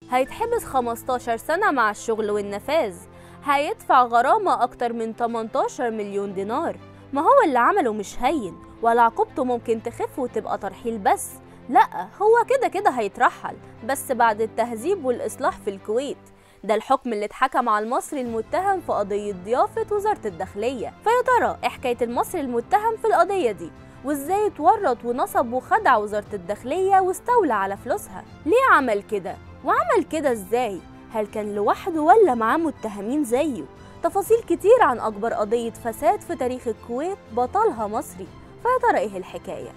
هيتحبس 15 سنة مع الشغل والنفاذ، هيدفع غرامة أكتر من 18 مليون دينار. ما هو اللي عمله مش هين، ولا عقوبته ممكن تخف وتبقى ترحيل بس، لأ هو كده كده هيترحل، بس بعد التهذيب والإصلاح في الكويت. ده الحكم اللي اتحكم على المصري المتهم في قضية ضيافة وزارة الداخلية. فيا ترى إيه حكاية المصري المتهم في القضية دي؟ وإزاي اتورط ونصب وخدع وزارة الداخلية واستولى على فلوسها؟ ليه عمل كده؟ وعمل كده إزاي؟ هل كان لوحده ولا معاه متهمين زيه؟ تفاصيل كتير عن أكبر قضية فساد في تاريخ الكويت بطلها مصري. فيا ترى إيه الحكاية؟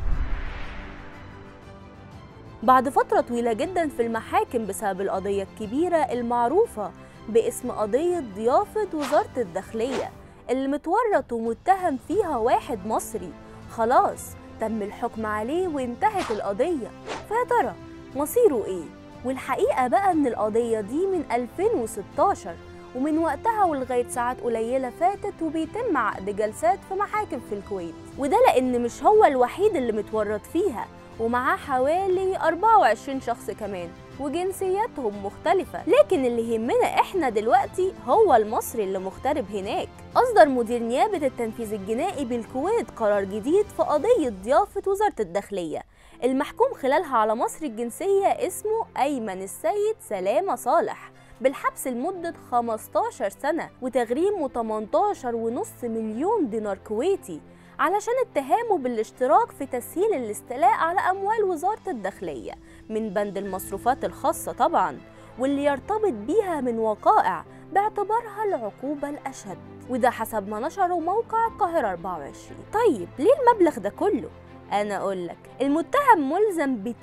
بعد فترة طويلة جدا في المحاكم بسبب القضية الكبيرة المعروفة باسم قضية ضيافة وزارة الداخلية اللي متورط ومتهم فيها واحد مصري، خلاص تم الحكم عليه وانتهت القضية. فيا ترى مصيره ايه؟ والحقيقة بقى ان القضية دي من 2016، ومن وقتها ولغاية ساعات قليلة فاتت وبيتم عقد جلسات في محاكم في الكويت، وده لأن مش هو الوحيد اللي متورط فيها، ومعاه حوالي 24 شخص كمان وجنسياتهم مختلفة. لكن اللي يهمنا احنا دلوقتي هو المصري اللي مغترب هناك. أصدر مدير نيابة التنفيذ الجنائي بالكويت قرار جديد في قضية ضيافة وزارة الداخلية المحكوم خلالها على مصري الجنسية اسمه أيمن السيد سلامة صالح بالحبس لمدة 15 سنة وتغريمه 18.5 مليون دينار كويتي علشان اتهامه بالاشتراك في تسهيل الاستيلاء على أموال وزارة الداخلية من بند المصروفات الخاصة طبعا، واللي يرتبط بيها من وقائع باعتبارها العقوبة الأشد، وده حسب ما نشره موقع القاهرة 24. طيب ليه المبلغ ده كله؟ أنا أقولك، المتهم ملزم ب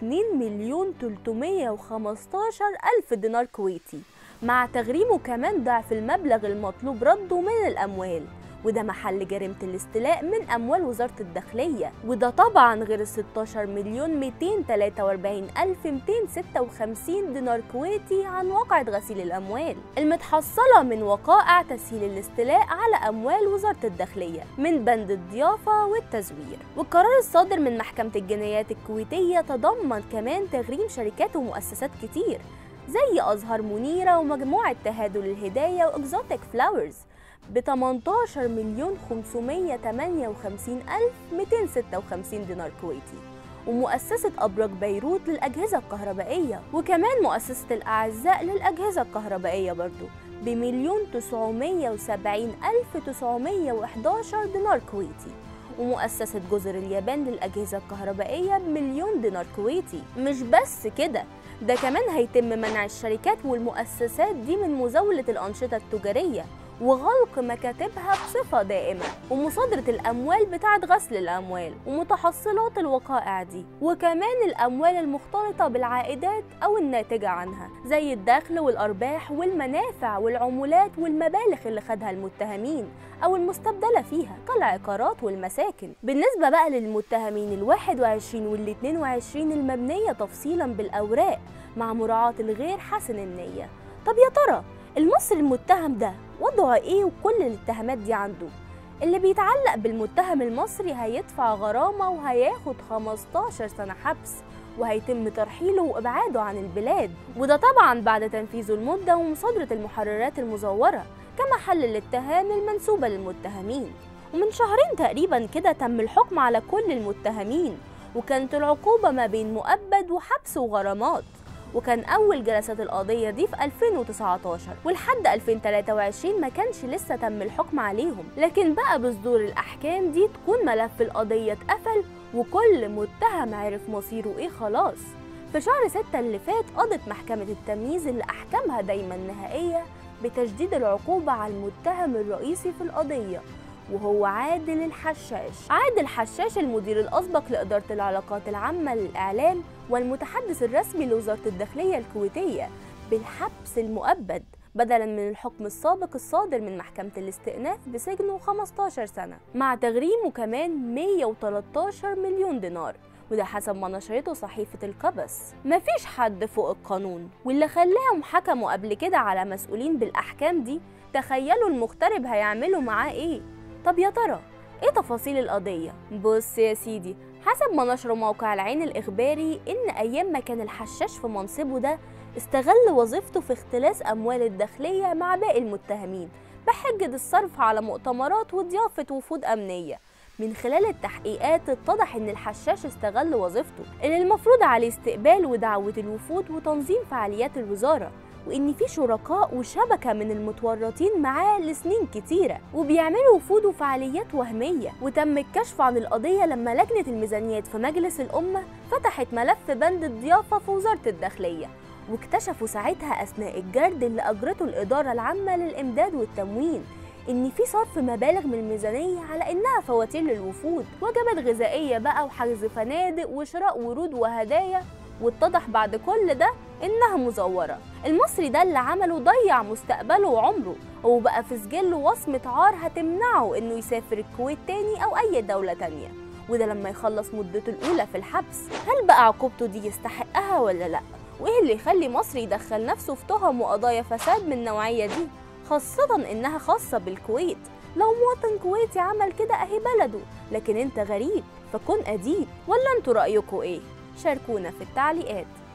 2,315,000 دينار كويتي مع تغريمه كمان ضعف المبلغ المطلوب رده من الأموال، وده محل جريمة الاستيلاء من أموال وزارة الداخلية، وده طبعا غير 16,243,256 دينار كويتي عن واقعة غسيل الأموال المتحصلة من وقائع تسهيل الاستيلاء على أموال وزارة الداخلية من بند الضيافة والتزوير. والقرار الصادر من محكمة الجنايات الكويتية تضمن كمان تغريم شركات ومؤسسات كتير زي أزهر منيرة ومجموعة تهادل الهداية وإكزوتيك فلاورز ب 18,558,256 دينار كويتي، ومؤسسة أبراج بيروت للأجهزة الكهربائية، وكمان مؤسسة الأعزاء للأجهزة الكهربائية برضو ب 1,970,911 دينار كويتي، ومؤسسة جزر اليابان للأجهزة الكهربائية ب1,000,000 دينار كويتي. مش بس كده، ده كمان هيتم منع الشركات والمؤسسات دي من مزاولة الأنشطة التجارية وغلق مكاتبها بصفة دائمة، ومصادرة الأموال بتاعة غسل الأموال ومتحصلات الوقائع دي، وكمان الأموال المختلطة بالعائدات أو الناتجة عنها زي الدخل والأرباح والمنافع والعمولات والمبالغ اللي خدها المتهمين أو المستبدلة فيها كالعقارات والمساكن. بالنسبة بقى للمتهمين 21 وال22 المبنية تفصيلا بالأوراق مع مراعاة الغير حسن النية. طب يا ترى المصري المتهم ده وضعه ايه وكل الاتهامات دي عنده؟ اللي بيتعلق بالمتهم المصري هيدفع غرامة وهياخد 15 سنة حبس، وهيتم ترحيله وإبعاده عن البلاد، وده طبعا بعد تنفيذ المدة ومصادرة المحررات المزورة كمحل الاتهام المنسوبة للمتهمين. ومن شهرين تقريبا كده تم الحكم على كل المتهمين، وكانت العقوبة ما بين مؤبد وحبس وغرامات، وكان أول جلسات القضية دي في 2019 ولحد 2023 ما كانش لسه تم الحكم عليهم. لكن بقى بصدور الأحكام دي تكون ملف القضية اتقفل وكل متهم عرف مصيره إيه خلاص. في شهر 6 اللي فات قضت محكمة التمييز اللي أحكامها دايما نهائية بتشديد العقوبة على المتهم الرئيسي في القضية، وهو عادل الحشاش. عادل الحشاش المدير الأسبق لإدارة العلاقات العامة للإعلام والمتحدث الرسمي لوزارة الداخلية الكويتية بالحبس المؤبد بدلا من الحكم السابق الصادر من محكمة الاستئناف بسجنه 15 سنة، مع تغريمه كمان 113 مليون دينار، وده حسب ما نشرته صحيفة القبس. مفيش حد فوق القانون، واللي خلاهم حكموا قبل كده على مسؤولين بالأحكام دي تخيلوا المغترب هيعملوا معاه إيه؟ طب يا ترى ايه تفاصيل القضية؟ بص يا سيدي، حسب ما نشر موقع العين الإخباري إن أيام ما كان الحشاش في منصبه ده استغل وظيفته في اختلاس أموال الداخلية مع باقي المتهمين بحجة الصرف على مؤتمرات وضيافة وفود أمنية. من خلال التحقيقات اتضح إن الحشاش استغل وظيفته اللي المفروض عليه استقبال ودعوة الوفود وتنظيم فعاليات الوزارة، وإن في شركاء وشبكة من المتورطين معاه لسنين كتيرة وبيعملوا وفود وفعاليات وهمية. وتم الكشف عن القضية لما لجنة الميزانيات في مجلس الأمة فتحت ملف بند الضيافة في وزارة الداخلية، واكتشفوا ساعتها أثناء الجرد اللي أجرته الإدارة العامة للإمداد والتموين إن في صرف مبالغ من الميزانية على إنها فواتير للوفود، وجبات غذائية بقى وحجز فنادق وشراء ورود وهدايا، واتضح بعد كل ده إنها مزورة. المصري ده اللي عمله ضيع مستقبله وعمره، وبقى في سجله وصمة عار هتمنعه إنه يسافر الكويت تاني أو أي دولة تانية، وده لما يخلص مدته الأولى في الحبس. هل بقى عقوبته دي يستحقها ولا لأ؟ وإيه اللي يخلي مصري يدخل نفسه في تهم وقضايا فساد من النوعية دي، خاصة إنها خاصة بالكويت؟ لو مواطن كويتي عمل كده أهي بلده، لكن أنت غريب فكن أديب. ولا أنتوا رأيكوا إيه؟ شاركونا في التعليقات.